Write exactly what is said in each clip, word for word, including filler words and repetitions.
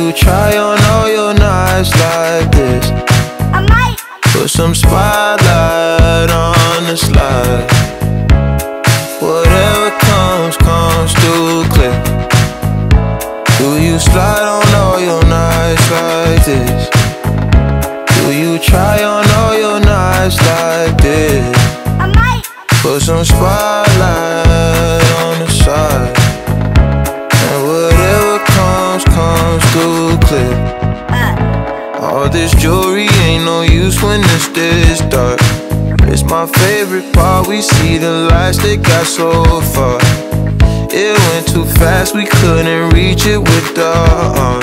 you try on all your nights like this? I might Put some spotlight on the slide. Whatever comes, comes through clear. Do you slide on all your nights like this? Do you try on all your nights like this? I might Put some spotlight on the side. And whatever comes, comes through clear. uh, All this jewelry ain't no use when it's this dark. It's my favorite part, we see the lights that got so far. It went too fast, we couldn't reach it with the arm.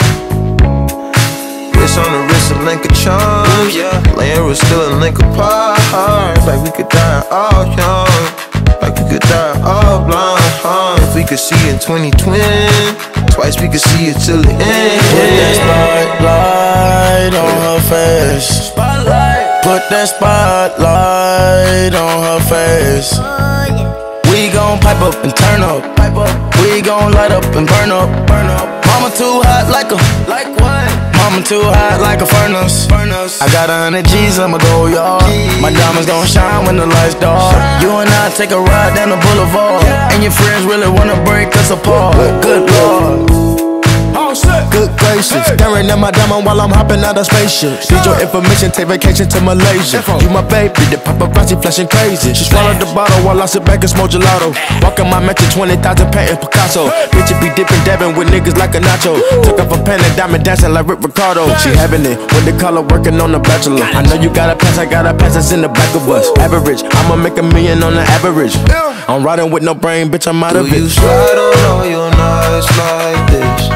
Wrist on the wrist, a link of charms, yeah. Laying was still a link apart. Like we could die all young, like we could die all blind, huh? If we could see in twenty twenty, twice we could see it till the end. Put that spotlight on her face. spotlight. Put that spotlight on her face. Oh yeah. We gon' pipe up and turn up. Pipe up. We gon' light up and burn up. Burn up. Mama too hot like a. Like what? Mama too hot like a furnace. Furnace. I got a hundred G's, I'ma go yard. My diamonds gon' shine when the lights dark. You and I take a ride down the boulevard, and your friends really wanna break us apart. Good Lord. Good gracious, staring at my diamond while I'm hopping out of spaceship. Need your information, take vacation to Malaysia. You my baby, the paparazzi flashing crazy. She swallowed the bottle while I sit back and smoke gelato. Walking my mansion, twenty thousand painting Picasso. Bitch, be dipping, dabbing with niggas like a nacho. Took off a pen and diamond dancing like Rick Ricardo. She having it with the color working on the bachelor. I know you got a pass, I got a pass that's in the back of us. Average, I'ma make a million on the average. I'm riding with no brain, bitch, I'm out of it. Do you slide on all your nights like this?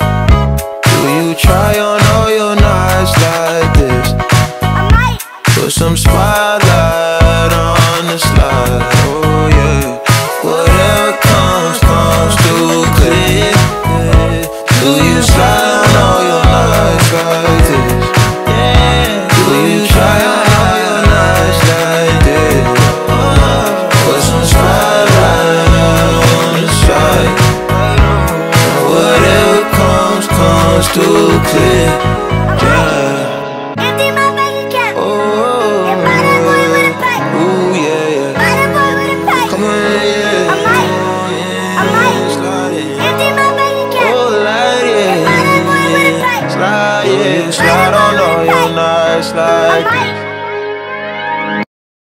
Do you try on all your nights like this? I might Put some spotlight on the slide. Oh yeah. Whatever comes, comes through clear. Do you slide on all your nights like this? Do you try on all your nights like this? Put some spotlight on the slide. Whatever comes, comes through clear. Yeah. empty my bank account. Oh, And buy that boy with a pipe. ooh, yeah, yeah. Buy that boy with a pipe. Come on, yeah. I might I might Slide it. empty my bank account. Oh, light And buy it. that boy with a pipe. Slide, yeah. Slide on all your nights I like might